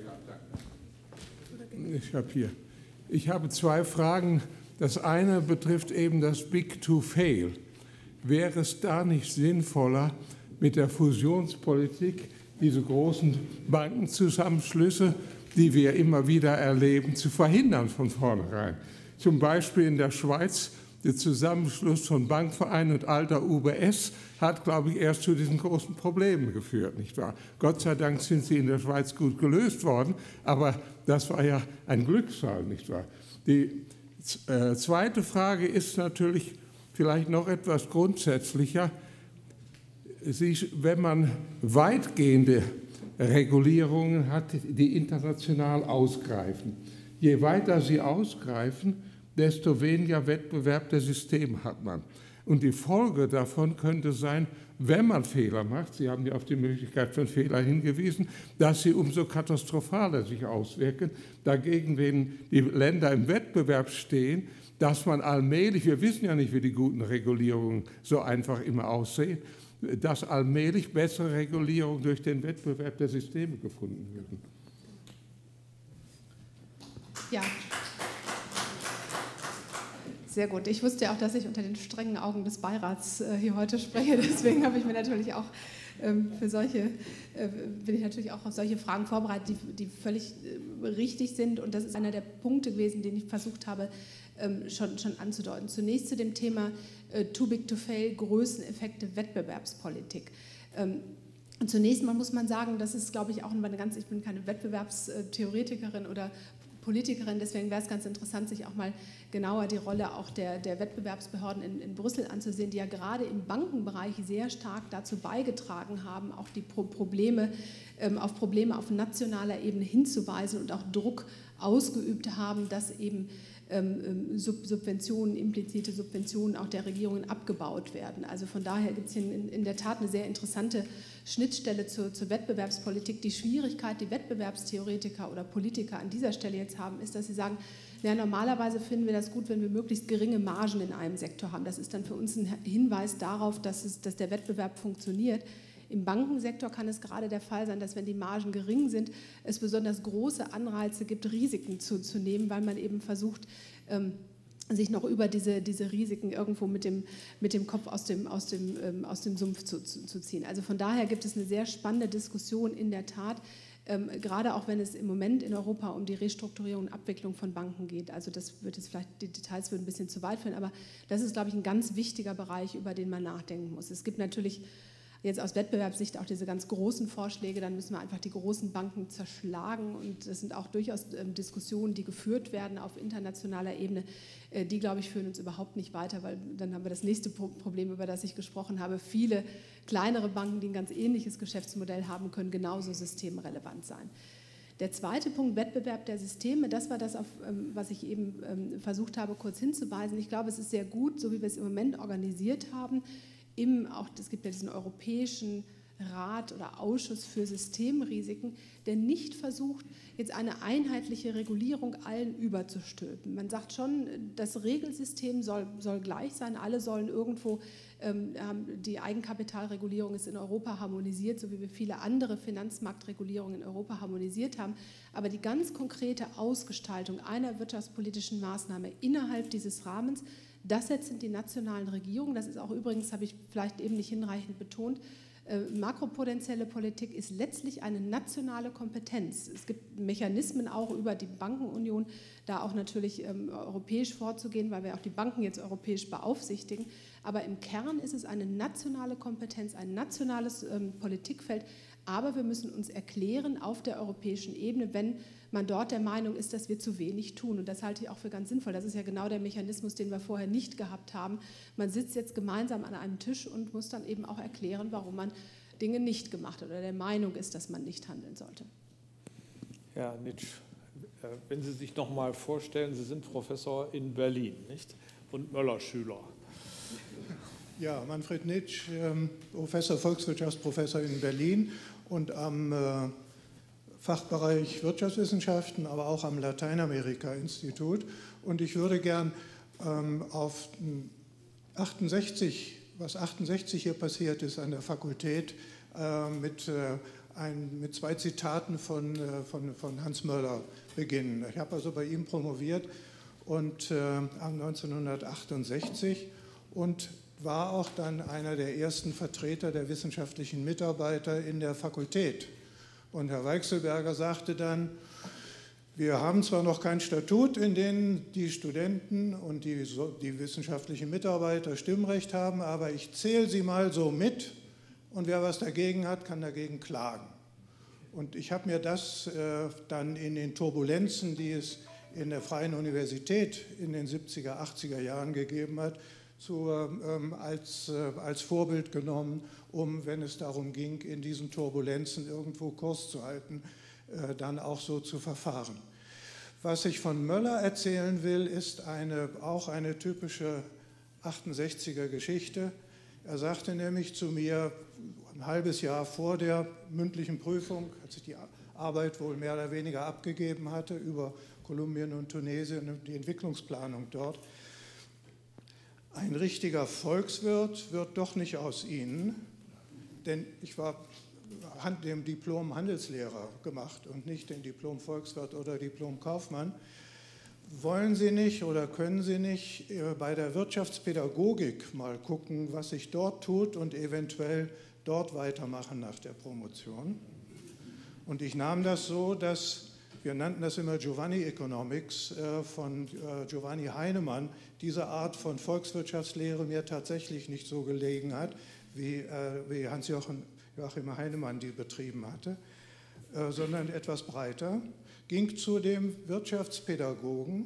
S3: Ich habe 2 Fragen. Das eine betrifft eben das Big to Fail. Wäre es da nicht sinnvoller, mit der Fusionspolitik diese großen Bankenzusammenschlüsse, die wir immer wieder erleben, zu verhindern von vornherein? Zum Beispiel in der Schweiz. Der Zusammenschluss von Bankverein und alter UBS hat, glaube ich, erst zu diesen großen Problemen geführt, nicht wahr? Gott sei Dank sind sie in der Schweiz gut gelöst worden, aber das war ja ein Glücksfall, nicht wahr? Die zweite Frage ist natürlich vielleicht noch etwas grundsätzlicher. wenn man weitgehende Regulierungen hat, die international ausgreifen. Je weiter sie ausgreifen, desto weniger Wettbewerb der Systeme hat man. Und die Folge davon könnte sein, wenn man Fehler macht, Sie haben ja auf die Möglichkeit von Fehlern hingewiesen, dass sie umso katastrophaler sich auswirken. Dagegen, wenn die Länder im Wettbewerb stehen, dass man allmählich, wir wissen ja nicht, wie die guten Regulierungen so einfach immer aussehen, dass allmählich bessere Regulierungen durch den Wettbewerb der Systeme gefunden werden.
S1: Ja. Sehr gut. Ich wusste ja auch, dass ich unter den strengen Augen des Beirats hier heute spreche. Deswegen habe ich mir natürlich auch bin ich natürlich auch auf solche Fragen vorbereitet, die völlig richtig sind. Und das ist einer der Punkte gewesen, den ich versucht habe, schon anzudeuten. Zunächst zu dem Thema Too Big to Fail, Größeneffekte, Wettbewerbspolitik. Zunächst mal muss man sagen, das ist, glaube ich, auch ich bin keine Wettbewerbstheoretikerin oder Politikerin, deswegen wäre es ganz interessant, sich auch mal genauer die Rolle auch der Wettbewerbsbehörden in Brüssel anzusehen, die ja gerade im Bankenbereich sehr stark dazu beigetragen haben, auch die Probleme auf nationaler Ebene hinzuweisen und auch Druck ausgeübt haben, dass eben Subventionen, implizite Subventionen auch der Regierungen abgebaut werden. Also von daher gibt es hier in der Tat eine sehr interessante Schnittstelle zur Wettbewerbspolitik. Die Schwierigkeit, die Wettbewerbstheoretiker oder Politiker an dieser Stelle jetzt haben, ist, dass sie sagen, ja, normalerweise finden wir das gut, wenn wir möglichst geringe Margen in einem Sektor haben. Das ist dann für uns ein Hinweis darauf, dass der Wettbewerb funktioniert. Im Bankensektor kann es gerade der Fall sein, dass, wenn die Margen gering sind, es besonders große Anreize gibt, Risiken zu nehmen, weil man eben versucht, sich noch über diese Risiken irgendwo mit dem Kopf aus dem Sumpf zu ziehen. Also von daher gibt es eine sehr spannende Diskussion in der Tat, gerade auch wenn es im Moment in Europa um die Restrukturierung und Abwicklung von Banken geht. Also das wird jetzt vielleicht, die Details würden ein bisschen zu weit führen, aber das ist, glaube ich, ein ganz wichtiger Bereich, über den man nachdenken muss. Es gibt natürlich jetzt aus Wettbewerbssicht auch diese ganz großen Vorschläge, dann müssen wir einfach die großen Banken zerschlagen, und das sind auch durchaus Diskussionen, die geführt werden auf internationaler Ebene, die, glaube ich, führen uns überhaupt nicht weiter, weil dann haben wir das nächste Problem, über das ich gesprochen habe. Viele kleinere Banken, die ein ganz ähnliches Geschäftsmodell haben, können genauso systemrelevant sein. Der zweite Punkt, Wettbewerb der Systeme, das war das, auf was ich eben versucht habe, kurz hinzuweisen. Ich glaube, es ist sehr gut, so wie wir es im Moment organisiert haben. Es gibt ja diesen Europäischen Rat oder Ausschuss für Systemrisiken, der nicht versucht, jetzt eine einheitliche Regulierung allen überzustülpen. Man sagt schon, das Regelsystem soll gleich sein, alle sollen irgendwo, die Eigenkapitalregulierung ist in Europa harmonisiert, so wie wir viele andere Finanzmarktregulierungen in Europa harmonisiert haben, aber die ganz konkrete Ausgestaltung einer wirtschaftspolitischen Maßnahme innerhalb dieses Rahmens, das setzen die nationalen Regierungen. Das ist auch übrigens, habe ich vielleicht eben nicht hinreichend betont, makroprudentielle Politik ist letztlich eine nationale Kompetenz. Es gibt Mechanismen auch über die Bankenunion, da auch natürlich europäisch vorzugehen, weil wir auch die Banken jetzt europäisch beaufsichtigen. Aber im Kern ist es eine nationale Kompetenz, ein nationales Politikfeld. Aber wir müssen uns erklären auf der europäischen Ebene, wenn man dort der Meinung ist, dass wir zu wenig tun. Und das halte ich auch für ganz sinnvoll. Das ist ja genau der Mechanismus, den wir vorher nicht gehabt haben. Man sitzt jetzt gemeinsam an einem Tisch und muss dann eben auch erklären, warum man Dinge nicht gemacht hat oder der Meinung ist, dass man nicht handeln sollte.
S2: Herr Nitsch, wenn Sie sich noch mal vorstellen, Sie sind Professor in Berlin, nicht? Und Möller-Schüler.
S4: Ja, Manfred Nitsch, Professor, Volkswirtschaftsprofessor in Berlin und am Fachbereich Wirtschaftswissenschaften, aber auch am Lateinamerika-Institut. Und ich würde gern auf 68, was 68 hier passiert ist an der Fakultät, mit 2 Zitaten von Hans Möller beginnen. Ich habe also bei ihm promoviert und 1968 und war auch dann einer der ersten Vertreter der wissenschaftlichen Mitarbeiter in der Fakultät. Und Herr Weichselberger sagte dann, wir haben zwar noch kein Statut, in dem die Studenten und die wissenschaftlichen Mitarbeiter Stimmrecht haben, aber ich zähle sie mal so mit und wer was dagegen hat, kann dagegen klagen. Und ich habe mir das dann in den Turbulenzen, die es in der Freien Universität in den 70er, 80er Jahren gegeben hat, als Vorbild genommen, um, wenn es darum ging, in diesen Turbulenzen irgendwo Kurs zu halten, dann auch so zu verfahren. Was ich von Möller erzählen will, ist auch eine typische 68er Geschichte. Er sagte nämlich zu mir ein halbes Jahr vor der mündlichen Prüfung, als ich die Arbeit wohl mehr oder weniger abgegeben hatte über Kolumbien und Tunesien und die Entwicklungsplanung dort: Ein richtiger Volkswirt wird doch nicht aus Ihnen, denn ich war dem Diplom Handelslehrer gemacht und nicht den Diplom Volkswirt oder Diplom Kaufmann. Wollen Sie nicht oder können Sie nicht bei der Wirtschaftspädagogik mal gucken, was sich dort tut und eventuell dort weitermachen nach der Promotion? Und ich nahm das so, dass, wir nannten das immer Giovanni Economics von Giovanni Heinemann, diese Art von Volkswirtschaftslehre mir tatsächlich nicht so gelegen hat, wie Hans-Joachim Heinemann die betrieben hatte, sondern etwas breiter, ging zu dem Wirtschaftspädagogen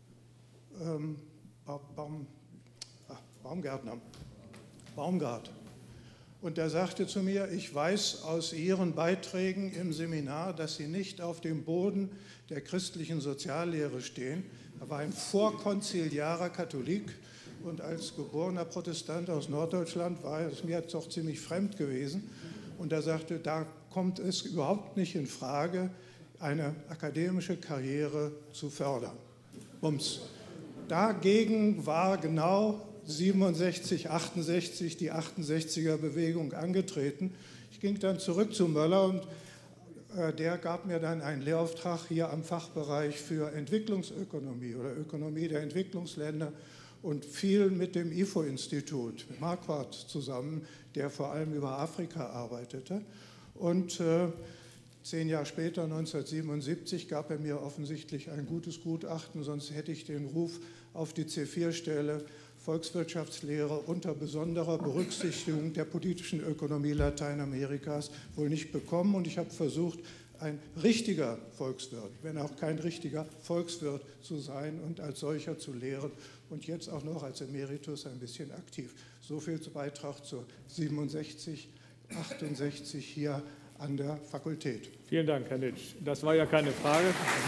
S4: Baumgart. Und der sagte zu mir: Ich weiß aus Ihren Beiträgen im Seminar, dass Sie nicht auf dem Boden der christlichen Soziallehre stehen. Er war ein vorkonziliarer Katholik und als geborener Protestant aus Norddeutschland war es mir doch ziemlich fremd gewesen. Und er sagte, da kommt es überhaupt nicht in Frage, eine akademische Karriere zu fördern. Bums. Dagegen war genau 67, 68 die 68er-Bewegung angetreten. Ich ging dann zurück zu Möller und der gab mir dann einen Lehrauftrag hier am Fachbereich für Entwicklungsökonomie oder Ökonomie der Entwicklungsländer und viel mit dem IFO-Institut, Marquardt zusammen, der vor allem über Afrika arbeitete. Und 10 Jahre später, 1977, gab er mir offensichtlich ein gutes Gutachten, sonst hätte ich den Ruf auf die C4-Stelle Volkswirtschaftslehre unter besonderer Berücksichtigung der politischen Ökonomie Lateinamerikas wohl nicht bekommen. Und ich habe versucht, ein richtiger Volkswirt, wenn auch kein richtiger Volkswirt zu sein und als solcher zu lehren und jetzt auch noch als Emeritus ein bisschen aktiv. So viel zum Beitrag zur 67, 68 hier an der Fakultät.
S2: Vielen Dank, Herr Nitsch. Das war ja keine Frage.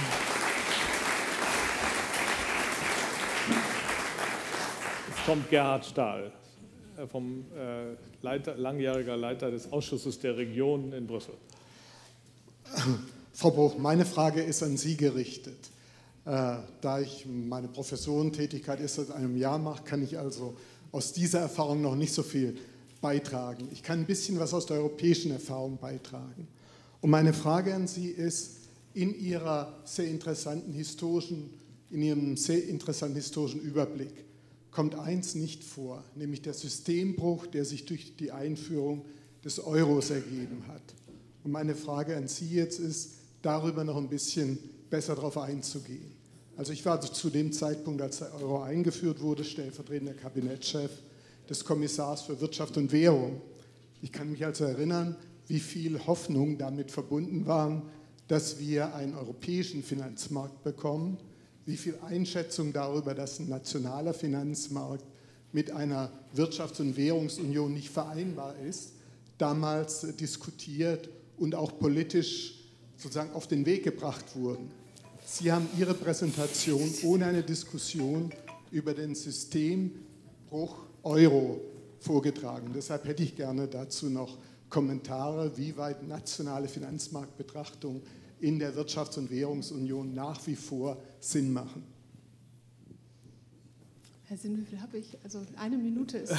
S2: Jetzt kommt Gerhard Stahl, langjähriger Leiter des Ausschusses der Regionen in Brüssel.
S5: Frau Bruch, meine Frage ist an Sie gerichtet. Da ich meine Professorentätigkeit erst seit einem Jahr mache, kann ich also aus dieser Erfahrung noch nicht so viel beitragen. Ich kann ein bisschen was aus der europäischen Erfahrung beitragen. Und meine Frage an Sie ist, in Ihrem sehr interessanten historischen Überblick kommt eins nicht vor, nämlich der Systembruch, der sich durch die Einführung des Euros ergeben hat. Und meine Frage an Sie jetzt ist, darüber noch ein bisschen besser darauf einzugehen. Also ich war zu dem Zeitpunkt, als der Euro eingeführt wurde, stellvertretender Kabinettschef des Kommissars für Wirtschaft und Währung. Ich kann mich also erinnern, wie viel Hoffnung damit verbunden waren, dass wir einen europäischen Finanzmarkt bekommen, wie viel Einschätzung darüber, dass ein nationaler Finanzmarkt mit einer Wirtschafts- und Währungsunion nicht vereinbar ist, damals diskutiert und auch politisch sozusagen auf den Weg gebracht wurden. Sie haben Ihre Präsentation ohne eine Diskussion über den Systembruch Euro vorgetragen. Deshalb hätte ich gerne dazu noch Kommentare, wie weit nationale Finanzmarktbetrachtung in der Wirtschafts- und Währungsunion nach wie vor Sinn machen.
S1: Herr Sinn, wie viel habe ich? Also 1 Minute ist.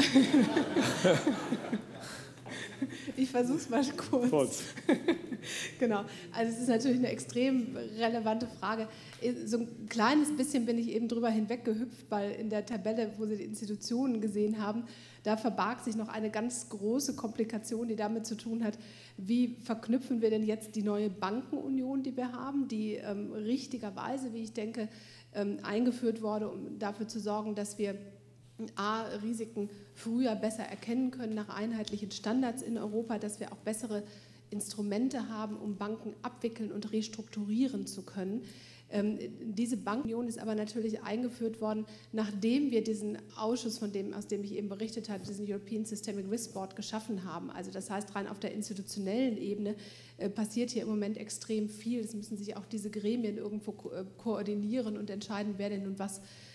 S1: Ich versuche es mal kurz. Genau, also es ist natürlich eine extrem relevante Frage. So ein kleines bisschen bin ich eben drüber hinweggehüpft, weil in der Tabelle, wo Sie die Institutionen gesehen haben, da verbarg sich noch eine ganz große Komplikation, die damit zu tun hat, wie verknüpfen wir denn jetzt die neue Bankenunion, die wir haben, die richtigerweise, wie ich denke, eingeführt wurde, um dafür zu sorgen, dass wir A, Risiken früher besser erkennen können nach einheitlichen Standards in Europa, dass wir auch bessere Instrumente haben, um Banken abwickeln und restrukturieren zu können. Diese Bankenunion ist aber natürlich eingeführt worden, nachdem wir diesen Ausschuss, aus dem ich eben berichtet habe, diesen European Systemic Risk Board geschaffen haben. Also das heißt, rein auf der institutionellen Ebene passiert hier im Moment extrem viel. Es müssen sich auch diese Gremien irgendwo koordinieren und entscheiden, wer denn nun was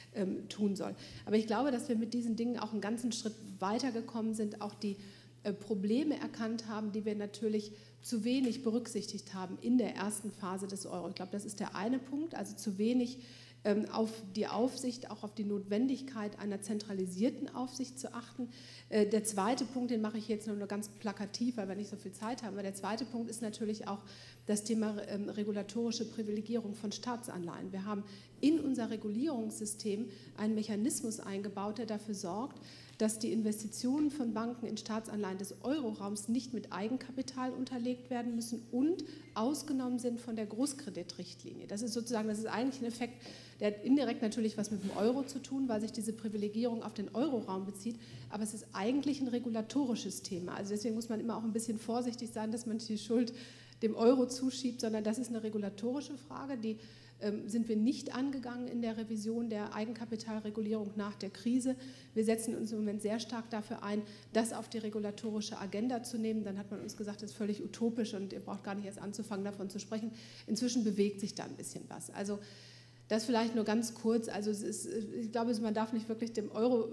S1: tun soll. Aber ich glaube, dass wir mit diesen Dingen auch einen ganzen Schritt weitergekommen sind, auch die Probleme erkannt haben, die wir natürlich zu wenig berücksichtigt haben in der ersten Phase des Euro. Ich glaube, das ist der eine Punkt, also zu wenig auf die Aufsicht, auch auf die Notwendigkeit einer zentralisierten Aufsicht zu achten. Der zweite Punkt, den mache ich jetzt nur ganz plakativ, weil wir nicht so viel Zeit haben, aber der zweite Punkt ist natürlich auch das Thema regulatorische Privilegierung von Staatsanleihen. Wir haben in unser Regulierungssystem einen Mechanismus eingebaut, der dafür sorgt, dass die Investitionen von Banken in Staatsanleihen des Euroraums nicht mit Eigenkapital unterlegt werden müssen und ausgenommen sind von der Großkreditrichtlinie. Das ist eigentlich ein Effekt, der hat indirekt natürlich was mit dem Euro zu tun, weil sich diese Privilegierung auf den Euroraum bezieht, aber es ist eigentlich ein regulatorisches Thema. Also deswegen muss man immer auch ein bisschen vorsichtig sein, dass man die Schuld dem Euro zuschiebt, sondern das ist eine regulatorische Frage, die sind wir nicht angegangen in der Revision der Eigenkapitalregulierung nach der Krise. Wir setzen uns im Moment sehr stark dafür ein, das auf die regulatorische Agenda zu nehmen. Dann hat man uns gesagt, das ist völlig utopisch und ihr braucht gar nicht erst anzufangen, davon zu sprechen. Inzwischen bewegt sich da ein bisschen was. Also das vielleicht nur ganz kurz. Also ich glaube, man darf nicht wirklich dem Euro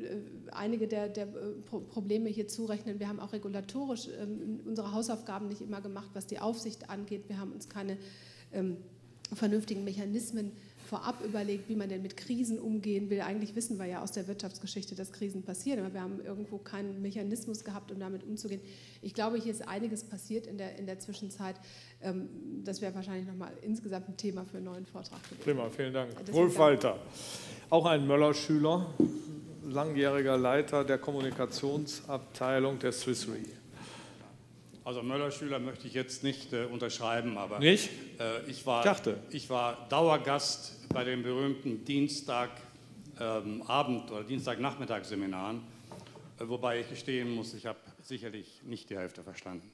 S1: einige der Probleme hier zurechnen. Wir haben auch regulatorisch unsere Hausaufgaben nicht immer gemacht, was die Aufsicht angeht. Wir haben uns keine vernünftigen Mechanismen vorab überlegt, wie man denn mit Krisen umgehen will. Eigentlich wissen wir ja aus der Wirtschaftsgeschichte, dass Krisen passieren, aber wir haben irgendwo keinen Mechanismus gehabt, um damit umzugehen. Ich glaube, hier ist einiges passiert in der Zwischenzeit. Das wäre wahrscheinlich nochmal insgesamt ein Thema für einen neuen Vortrag gewesen.
S2: Prima, vielen Dank. Rolf Walter, auch ein Möller-Schüler, langjähriger Leiter der Kommunikationsabteilung der Swiss Re.
S6: Also Möller-Schüler möchte ich jetzt nicht unterschreiben, aber
S2: nicht?
S6: Ich war Dauergast bei den berühmten Dienstagabend- oder Dienstagnachmittagsseminaren, wobei ich gestehen muss, ich habe sicherlich nicht die Hälfte verstanden.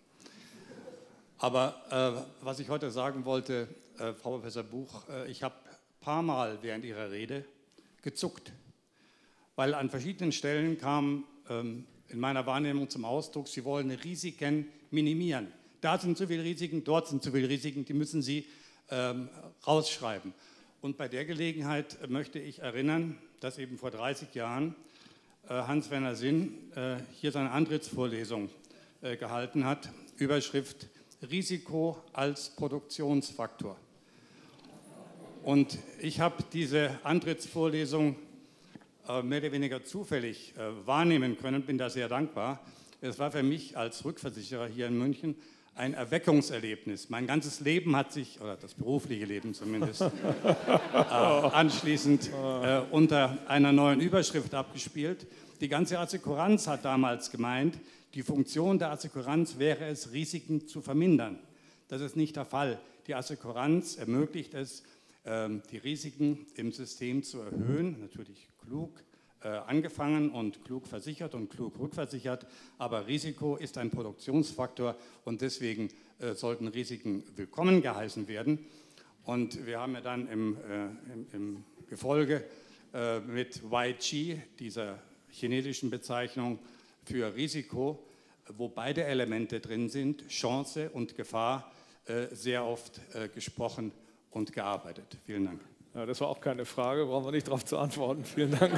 S6: Aber was ich heute sagen wollte, Frau Professor Buch, ich habe ein paar Mal während Ihrer Rede gezuckt, weil an verschiedenen Stellen kam in meiner Wahrnehmung zum Ausdruck, Sie wollen Risiken minimieren. Da sind zu viele Risiken, dort sind zu viele Risiken, die müssen Sie rausschreiben. Und bei der Gelegenheit möchte ich erinnern, dass eben vor 30 Jahren Hans-Werner Sinn hier seine Antrittsvorlesung gehalten hat, Überschrift Risiko als Produktionsfaktor. Und ich habe diese Antrittsvorlesung mehr oder weniger zufällig wahrnehmen können, bin da sehr dankbar. Es war für mich als Rückversicherer hier in München ein Erweckungserlebnis. Mein ganzes Leben hat sich, oder das berufliche Leben zumindest, anschließend unter einer neuen Überschrift abgespielt. Die ganze Assekuranz hat damals gemeint, die Funktion der Assekuranz wäre es, Risiken zu vermindern. Das ist nicht der Fall. Die Assekuranz ermöglicht es, die Risiken im System zu erhöhen, natürlich klug angefangen und klug versichert und klug rückversichert, aber Risiko ist ein Produktionsfaktor und deswegen sollten Risiken willkommen geheißen werden. Und wir haben ja dann im Gefolge mit YG, dieser chinesischen Bezeichnung für Risiko, wo beide Elemente drin sind, Chance und Gefahr, sehr oft gesprochen und gearbeitet. Vielen Dank.
S2: Ja, das war auch keine Frage, brauchen wir nicht darauf zu antworten. Vielen Dank.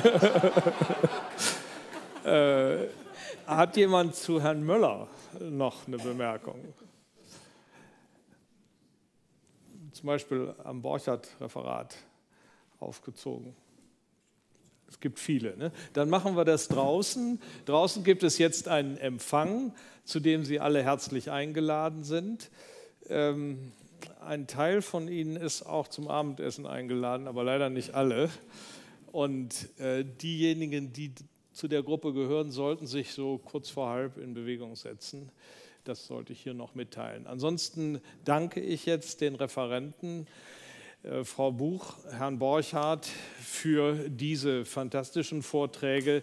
S2: Hat jemand zu Herrn Möller noch eine Bemerkung? Zum Beispiel am Borchardt-Referat aufgezogen. Es gibt viele. Ne? Dann machen wir das draußen. Draußen gibt es jetzt einen Empfang, zu dem Sie alle herzlich eingeladen sind. Ein Teil von Ihnen ist auch zum Abendessen eingeladen, aber leider nicht alle. Und diejenigen, die zu der Gruppe gehören, sollten sich so kurz vor halb in Bewegung setzen. Das sollte ich hier noch mitteilen. Ansonsten danke ich jetzt den Referenten, Frau Buch, Herrn Borchardt, für diese fantastischen Vorträge.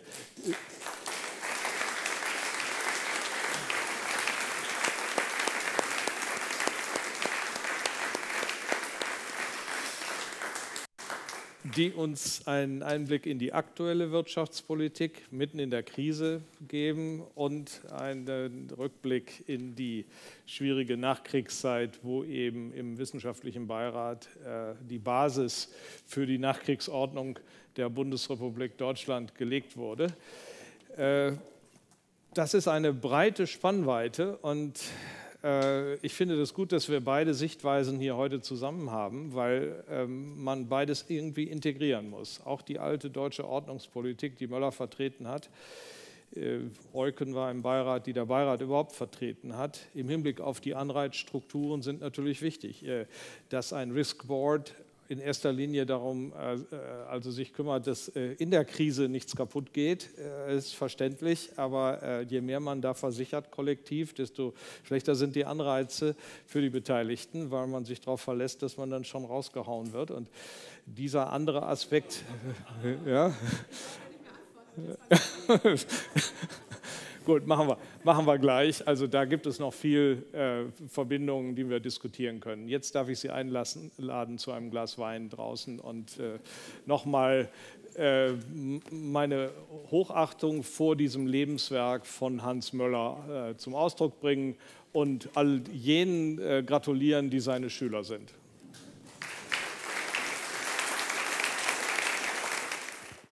S2: die uns einen Einblick in die aktuelle Wirtschaftspolitik mitten in der Krise geben und einen Rückblick in die schwierige Nachkriegszeit, wo eben im wissenschaftlichen Beirat die Basis für die Nachkriegsordnung der Bundesrepublik Deutschland gelegt wurde. Das ist eine breite Spannweite und ich finde das gut, dass wir beide Sichtweisen hier heute zusammen haben, weil man beides irgendwie integrieren muss. Auch die alte deutsche Ordnungspolitik, die Möller vertreten hat, Eucken war im Beirat, die der Beirat überhaupt vertreten hat, im Hinblick auf die Anreizstrukturen sind natürlich wichtig. Dass ein Risk Board in erster Linie darum also sich kümmert, dass in der Krise nichts kaputt geht, ist verständlich. Aber je mehr man da versichert kollektiv, desto schlechter sind die Anreize für die Beteiligten, weil man sich darauf verlässt, dass man dann schon rausgehauen wird. Und dieser andere Aspekt, ja. Gut, machen wir gleich. Also da gibt es noch viel Verbindungen, die wir diskutieren können. Jetzt darf ich Sie einladen zu einem Glas Wein draußen und nochmal meine Hochachtung vor diesem Lebenswerk von Hans Möller zum Ausdruck bringen und all jenen gratulieren, die seine Schüler sind.